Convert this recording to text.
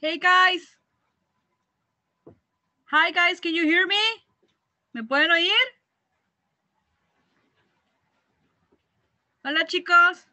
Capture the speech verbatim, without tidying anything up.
Hey guys. Hi guys, can you hear me? ¿Me pueden oír? Hola chicos.